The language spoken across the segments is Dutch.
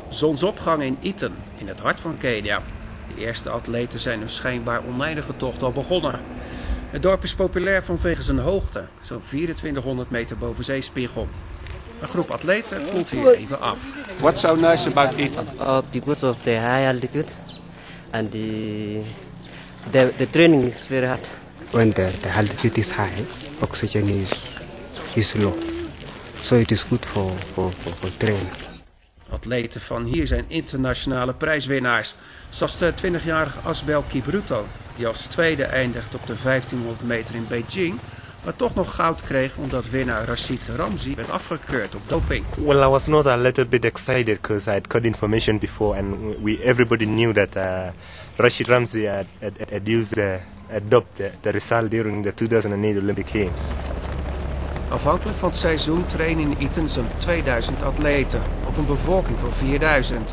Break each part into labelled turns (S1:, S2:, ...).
S1: Zonsopgang in Iten, in het hart van Kenia. De eerste atleten zijn hun schijnbaar oneindige tocht al begonnen. Het dorp is populair vanwege zijn hoogte, zo'n 2400 meter boven zeespiegel. Een groep atleten komt hier even af.
S2: What's so nice about Iten?
S3: Because of the high altitude and the training is very hard.
S4: When the altitude is high, oxygen is low. So it is good for training.
S1: Atleten van hier zijn internationale prijswinnaars. Zoals de 20-jarige Asbel Kibruto, die als tweede eindigt op de 1500 meter in Beijing, maar toch nog goud kreeg omdat winnaar Rashid Ramzi werd afgekeurd op doping.
S5: Well, I was not a little bit excited because I had got information before and everybody knew that Rashid Ramzi had doped the result during the 2008 Olympic Games.
S1: Afhankelijk van het seizoen trainen in Iten zo'n 2000 atleten op een bevolking van 4000.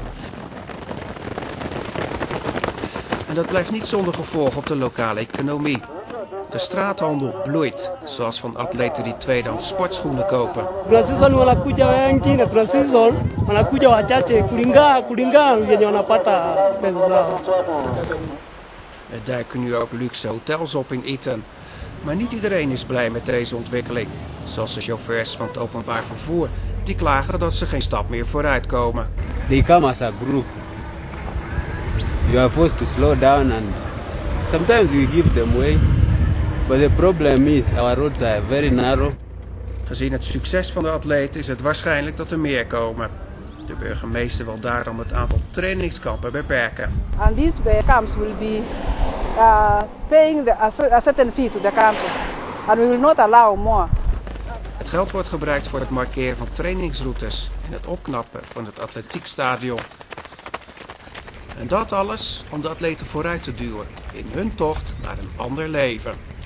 S1: En dat blijft niet zonder gevolg op de lokale economie. De straathandel bloeit, zoals van atleten die tweedehands sportschoenen kopen. Er duiken nu ook luxe hotels op in Iten. Maar niet iedereen is blij met deze ontwikkeling. Zoals de chauffeurs van het openbaar vervoer. Die klagen dat ze geen stap meer vooruit komen.
S6: They come as a group. You are forced to slow down and sometimes we give them way. But the problem is our roads are very narrow.
S1: Gezien het succes van de atleten is het waarschijnlijk dat er meer komen. De burgemeester wil daarom het aantal trainingskampen beperken.
S7: And these camps will be paying a certain fee to the council. And we will not allow more.
S1: Het geld wordt gebruikt voor het markeren van trainingsroutes en het opknappen van het atletiekstadion. En dat alles om de atleten vooruit te duwen in hun tocht naar een ander leven.